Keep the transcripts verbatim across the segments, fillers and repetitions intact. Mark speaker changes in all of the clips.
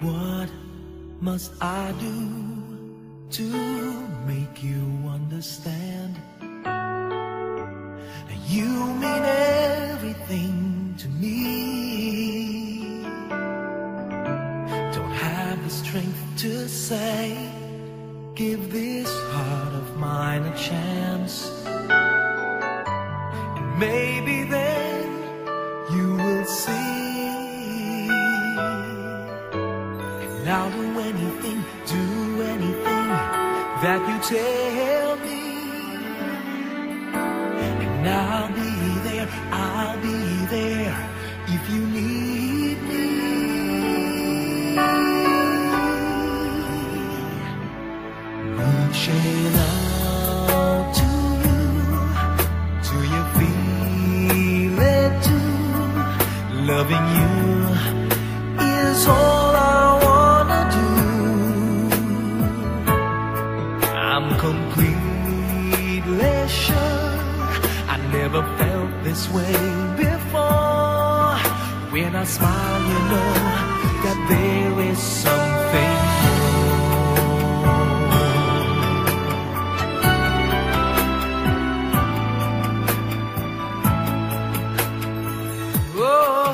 Speaker 1: What must I do to make you understand? You mean everything to me. Don't have the strength to say, give this heart of mine a chance, and maybe then you will see. And I'll do anything, do anything that you tell me. And I'll be there, I'll be there if you need me. Reaching out to you, do you feel it too? Loving you is all I wanna do. I'm completely sure I never felt this way before. When I smile, you know that there is something more. Oh,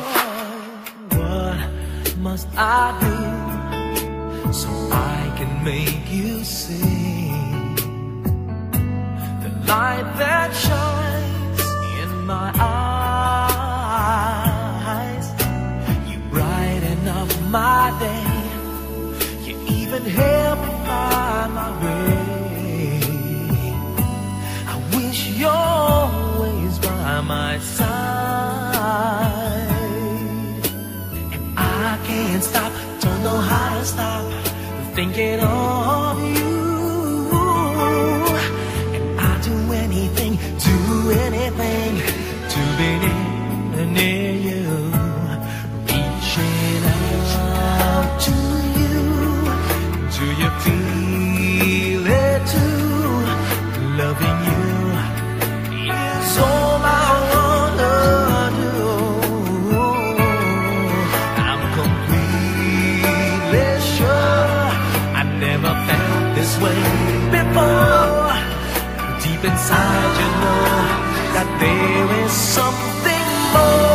Speaker 1: what must I do so I can make you see the light that shines in my eyes? You brighten up my day, you even help me find my way. I wish you're always by my side, and I can't stop, don't know how to stop thinking of you. And I'd do anything, do anything to be near, near you. Reaching out to you, do you feel it too? Loving you is all I wanna do. I'm completely sure I never felt this way before. Deep inside you know that there is something more.